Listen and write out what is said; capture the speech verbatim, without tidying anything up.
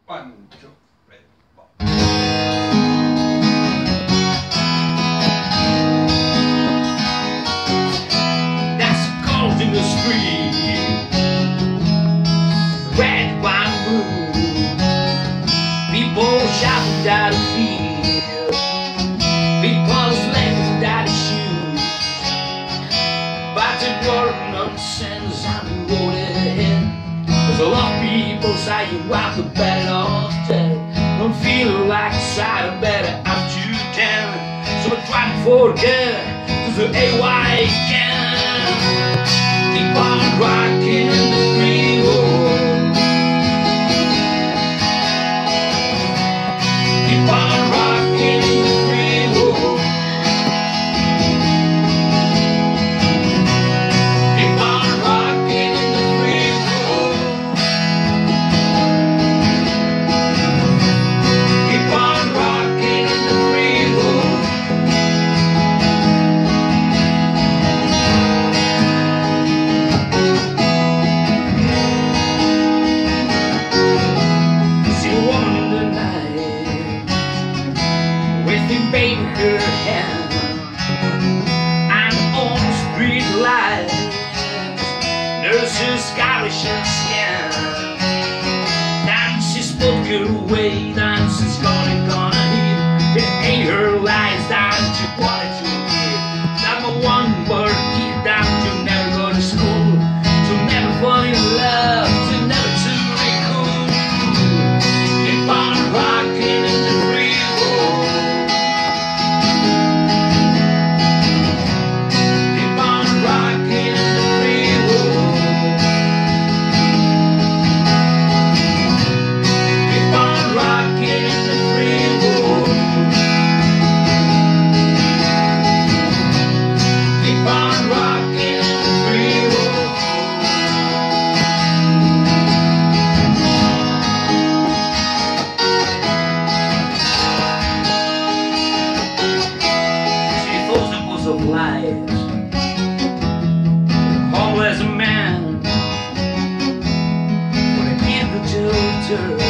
One, two, three, four. That's cold in the street, red wine blue. People shouting down the field, people slaving down the shoes. But the world nonsense on the road ahead. There's a lot of people say you have to bet it off dead. Don't feel like a side of better I'm too down. So I try to forget to the A Y can. Keep on rocking the free world. Keep on rocking the free world. Keep on rocking the free world. Keep on rocking the free world. See a woman in the night with the baby in her hand, and on the street lights nurses garishing skin. Then she spoke her away, then she's gonna gonna hit. It ain't her lies that she wanted to hear. Number one word, keep down to never go to school, to never fall in love, to never to be cool. Keep on rocking in the free world. Keep on rocking in the free world. Keep on rocking in the free world. Keep on rocking in the free world. She thought it was a lies, homeless man, but I can't do to her.